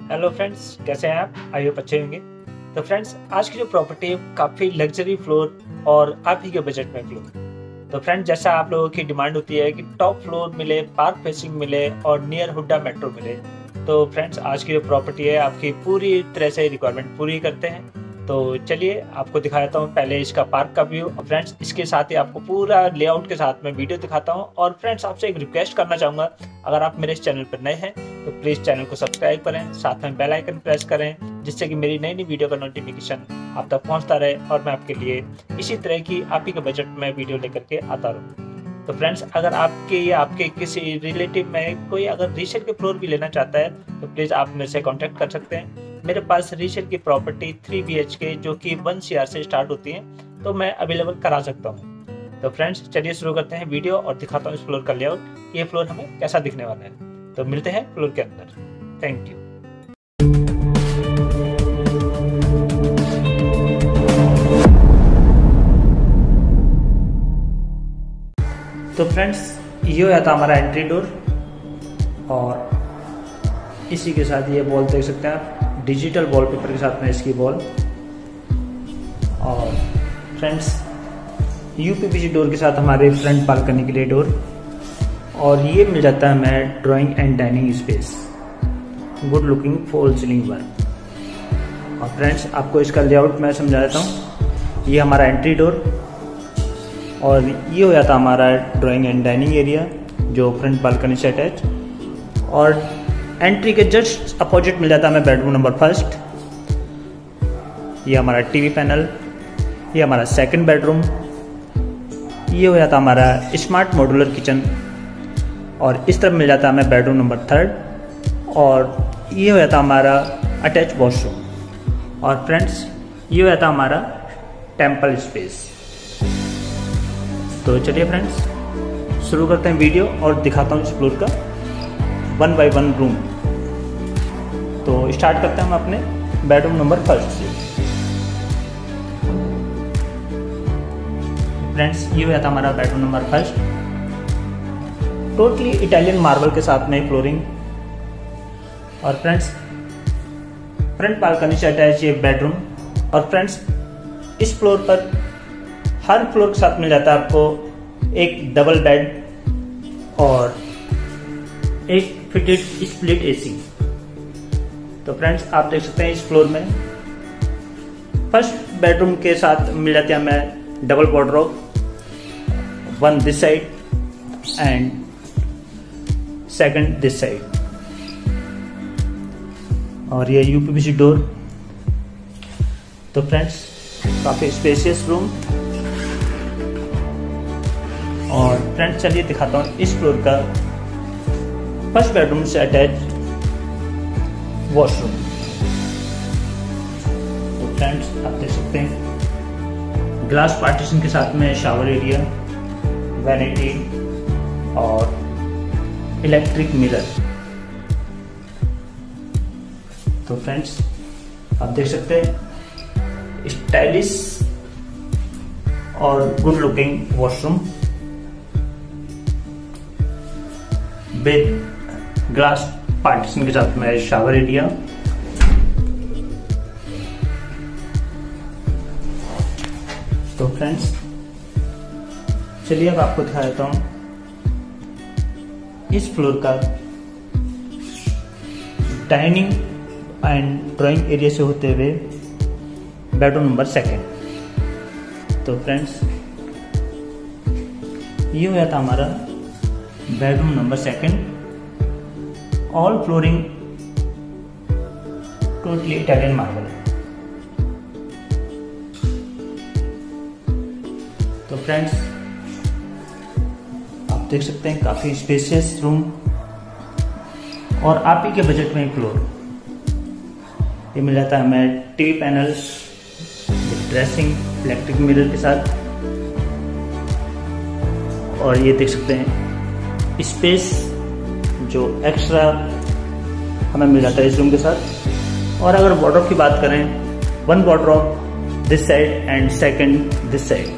Hello friends, कैसे हैं आप? आई होप अच्छे होंगे। तो फ्रेंड्स, आज की जो प्रॉपर्टी है काफ़ी लग्जरी फ्लोर और आप ही के बजट में फ्लोर। तो फ्रेंड्स, जैसा आप लोगों की डिमांड होती है कि टॉप फ्लोर मिले, पार्क फेसिंग मिले और नियर हुड्डा मेट्रो मिले, तो फ्रेंड्स आज की जो प्रॉपर्टी है आपकी पूरी तरह से रिक्वायरमेंट पूरी करते हैं। तो चलिए आपको दिखा देता हूँ पहले इसका पार्क का व्यू और फ्रेंड्स इसके साथ ही आपको पूरा लेआउट के साथ में वीडियो दिखाता हूँ। और फ्रेंड्स आपसे एक रिक्वेस्ट करना चाहूँगा, अगर आप मेरे इस चैनल पर नए हैं तो प्लीज़ चैनल को सब्सक्राइब करें, साथ में बेल आइकन प्रेस करें, जिससे कि मेरी नई नई वीडियो का नोटिफिकेशन आप तक पहुँचता रहे और मैं आपके लिए इसी तरह की आप ही के बजट में वीडियो लेकर के आता रहूँ। तो फ्रेंड्स, अगर आपके या आपके किसी रिलेटिव में कोई अगर रीसेल के फ्लोर भी लेना चाहता है तो प्लीज़ आप मेरे से कांटेक्ट कर सकते हैं। मेरे पास रीसेल की प्रॉपर्टी 3 BHK जो कि 1 CR से स्टार्ट होती है, तो मैं अवेलेबल करा सकता हूँ। तो फ्रेंड्स चलिए शुरू करते हैं वीडियो और दिखाता हूँ इस फ्लोर का लेआउट कि ये फ्लोर हमें कैसा दिखने वाला है। तो मिलते हैं फ्लोर के अंदर। Thank you. तो फ्रेंड्स ये हो जाता हमारा एंट्री डोर और इसी के साथ ये वॉल देख सकते हैं आप, डिजिटल वॉलपेपर के साथ में इसकी वॉल। और फ्रेंड्स UPVC डोर के साथ हमारे फ्रंट बालकनी के लिए डोर और ये मिल जाता है हमें drawing and dining space, good looking fall ceiling work. और फ्रेंड्स आपको इसका लेआउट मैं समझा देता हूँ। ये हमारा एंट्री डोर और ये हो जाता हमारा ड्राइंग एंड डाइनिंग एरिया जो फ्रंट बालकनी से अटैच। और एंट्री के जस्ट अपोजिट मिल जाता है हमें बेडरूम नंबर 1। ये हमारा टीवी पैनल, ये हमारा सेकंड बेडरूम, ये हो जाता हमारा स्मार्ट मॉड्यूलर किचन और इस तरफ मिल जाता है हमें बेडरूम नंबर 3 और ये हो जाता हमारा अटैच वॉशरूम। और फ्रेंड्स ये हो जाता हमारा टेम्पल स्पेस। तो चलिए फ्रेंड्स शुरू करते हैं वीडियो और दिखाता हूँ इस फ्लोर का 1 by 1 रूम। तो स्टार्ट करते हैं हम अपने बेडरूम नंबर 1 से। फ्रेंड्स ये हो जाता हमारा bedroom number 1, totally Italian marble के साथ में फ्लोरिंग। और फ्रेंड्स फ्रंट बालकनी से अटैच ये बेडरूम। और फ्रेंड्स इस फ्लोर पर हर फ्लोर के साथ मिल जाता है आपको एक डबल बेड और एक फिटेड स्प्लिट AC। तो फ्रेंड्स आप देख सकते हैं इस फ्लोर में फर्स्ट बेडरूम के साथ मिल जाती है हमें double wardrobe, 1 this side and second this side. और ये UPVC डोर। तो फ्रेंड्स काफी स्पेशियस रूम। और फ्रेंड्स चलिए दिखाता हूँ इस फ्लोर का फर्स्ट बेडरूम से अटैच वॉशरूम। तो फ्रेंड्स आप देख सकते हैं ग्लास पार्टीशन के साथ में शावर एरिया, वैनिटी और इलेक्ट्रिक मिरर। तो फ्रेंड्स आप देख सकते हैं स्टाइलिश और good looking washroom with glass partition के साथ में शावर एरिया। तो फ्रेंड्स चलिए अब आपको दिखा देता हूं इस फ्लोर का डाइनिंग एंड ड्राइंग एरिया से होते हुए बेडरूम नंबर 2। तो फ्रेंड्स ये हो जाता हमारा bedroom number 2, all flooring totally Italian marble. तो फ्रेंड्स आप देख सकते हैं काफी स्पेशियस रूम और आप ही के बजट में फ्लोर। ये मिल जाता है हमें TV panel, dressing, electric mirror के साथ। और ये देख सकते हैं स्पेस जो एक्स्ट्रा हमें मिल जाता है इस रूम के साथ। और अगर वार्डरोब की बात करें, 1 wardrobe this side and second this side.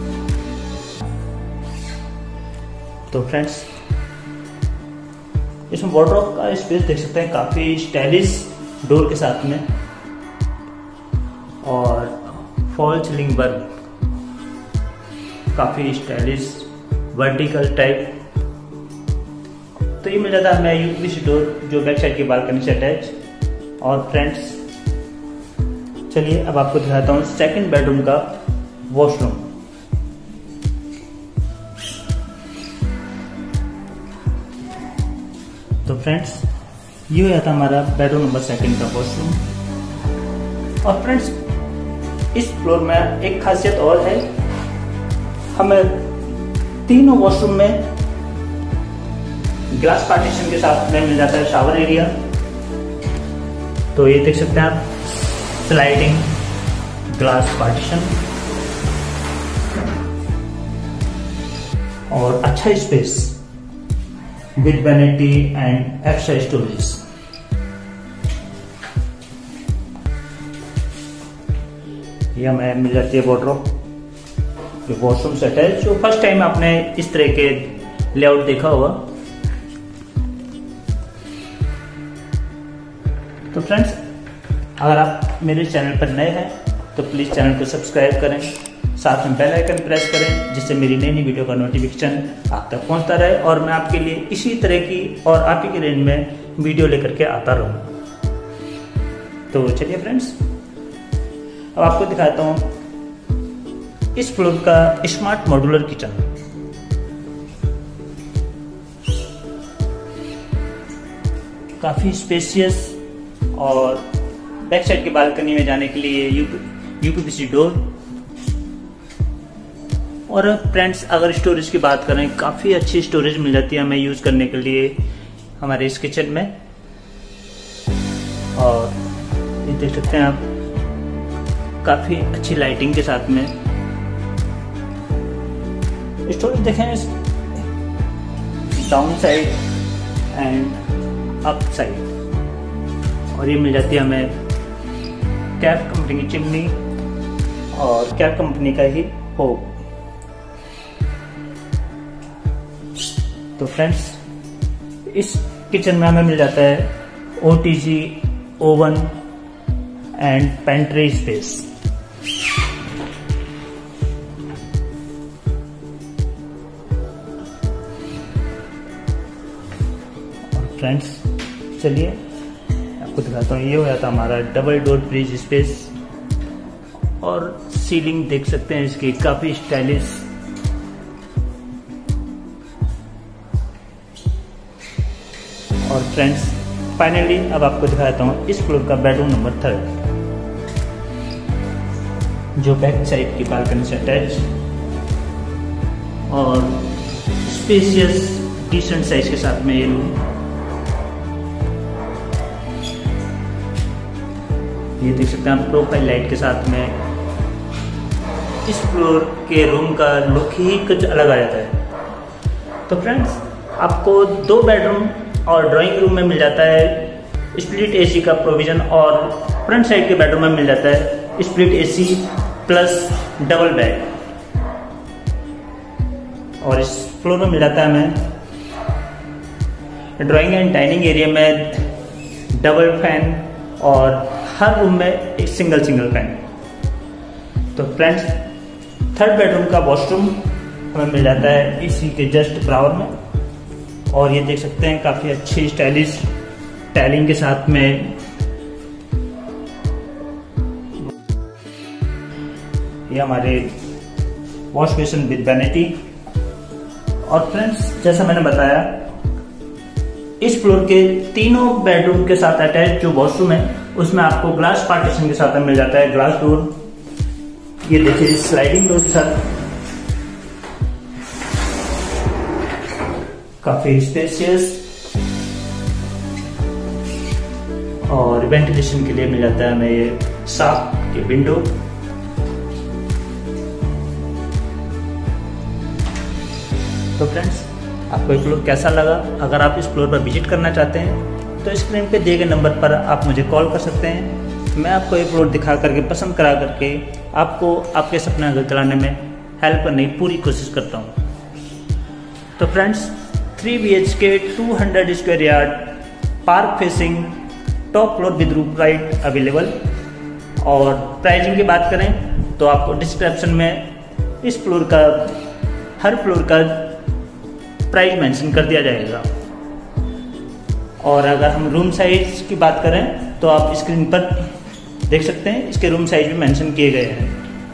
तो फ्रेंड्स इसमें वार्डरोब का स्पेस देख सकते हैं, काफ़ी स्टाइलिश डोर के साथ में, और फॉल सीलिंग वर्क काफ़ी स्टाइलिश वर्टिकल टाइप। तो ये मिल जाता है हमें यूपीवीसी डोर जो बैक साइड की बालकनी से अटैच। और फ्रेंड्स चलिए अब आपको दिखाता हूँ सेकंड बेडरूम का वॉशरूम। तो फ्रेंड्स ये हो जाता हमारा बेडरूम नंबर सेकंड का वॉशरूम। और फ्रेंड्स इस फ्लोर में एक खासियत और है, हमें तीनों वॉशरूम में ग्लास पार्टीशन के साथ में मिल जाता है शावर एरिया। तो ये देख सकते हैं आप, स्लाइडिंग ग्लास पार्टीशन और अच्छा space with vanity and extra storage. ये हमें मिल जाती है वार्डरोब जो वॉशरूम सेट है, जो फर्स्ट टाइम आपने इस तरह के लेआउट देखा होगा। तो फ्रेंड्स अगर आप मेरे चैनल पर नए हैं तो प्लीज़ चैनल को सब्सक्राइब करें, साथ में बेल आइकन प्रेस करें, जिससे मेरी नई नई वीडियो का नोटिफिकेशन आप तक पहुंचता रहे और मैं आपके लिए इसी तरह की और आप ही की रेंज में वीडियो लेकर के आता रहूं। तो चलिए फ्रेंड्स अब आपको दिखाता हूं इस फ्लोर का स्मार्ट मॉड्यूलर किचन। काफ़ी स्पेशियस और बैक साइड की बालकनी में जाने के लिए यूपीवीसी डोर। और फ्रेंड्स अगर स्टोरेज की बात करें, काफ़ी अच्छी स्टोरेज मिल जाती है हमें यूज़ करने के लिए हमारे इस किचन में। और ये देख सकते हैं आप, काफ़ी अच्छी लाइटिंग के साथ में स्टोरेज देखें, down side and up side. और ये मिल जाती है हमें कैप कंपनी की चिमनी और कैप कंपनी का ही होब। तो फ्रेंड्स इस किचन में हमें मिल जाता है OTG oven and pantry space. और फ्रेंड्स चलिए आपको दिखाता हूँ, ये हो जाता हमारा डबल डोर फ्रिज स्पेस। और सीलिंग देख सकते हैं इसकी, काफ़ी स्टाइलिश। और फ्रेंड्स फाइनली अब आपको दिखाता हूँ इस फ्लोर का बेडरूम नंबर 3 जो बैक साइड की बालकनी से अटैच और स्पेशियस डिसेंट साइज के साथ में ये रूम। ये देख सकते हैं आप, प्रोफाइल लाइट के साथ में इस फ्लोर के रूम का लुक ही कुछ अलग आ जाता है। तो फ्रेंड्स आपको 2 बेडरूम और ड्राइंग रूम में मिल जाता है स्प्लिट एसी का प्रोविज़न, और फ्रंट साइड के बेडरूम में मिल जाता है split AC plus double bed. और इस फ्लोर में मिल जाता है हमें ड्राइंग एंड डाइनिंग एरिया में डबल फैन और हर रूम में एक सिंगल फैन। तो फ्रेंड्स 3rd बेडरूम का वॉशरूम हमें मिल जाता है इसी के जस्ट बराबर में। और ये देख सकते हैं काफ़ी अच्छी स्टाइलिश टाइलिंग के साथ में। ये हमारे वॉश बेसिन विद वैनिटी। और फ्रेंड्स जैसा मैंने बताया, इस फ्लोर के तीनों बेडरूम के साथ अटैच जो वॉशरूम है उसमें आपको ग्लास पार्टीशन के साथ मिल जाता है ग्लास डोर। ये देखिए स्लाइडिंग डोर के साथ, काफी स्पेशियस। और वेंटिलेशन के लिए मिल जाता है हमें ये साफ के विंडो। तो फ्रेंड्स आपको ये फ्लोर कैसा लगा? अगर आप इस फ्लोर पर विजिट करना चाहते हैं तो स्क्रीन पे दिए गए नंबर पर आप मुझे कॉल कर सकते हैं। मैं आपको ये फ्लोर दिखा करके, पसंद करा करके आपको आपके सपना घर चलाने में हेल्प करने की पूरी कोशिश करता हूँ। तो friends 3 BHK 200 square yard park facing top floor with roof right available. और प्राइसिंग की बात करें तो आपको डिस्क्रिप्शन में इस फ्लोर का हर फ्लोर का प्राइस मेंशन कर दिया जाएगा। और अगर हम रूम साइज की बात करें तो आप स्क्रीन पर देख सकते हैं, इसके रूम साइज भी मेंशन किए गए हैं।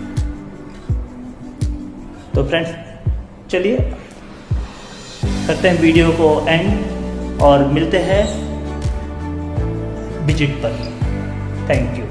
तो फ्रेंड्स चलिए करते हैं वीडियो को एंड और मिलते हैं विजिट पर। Thank you.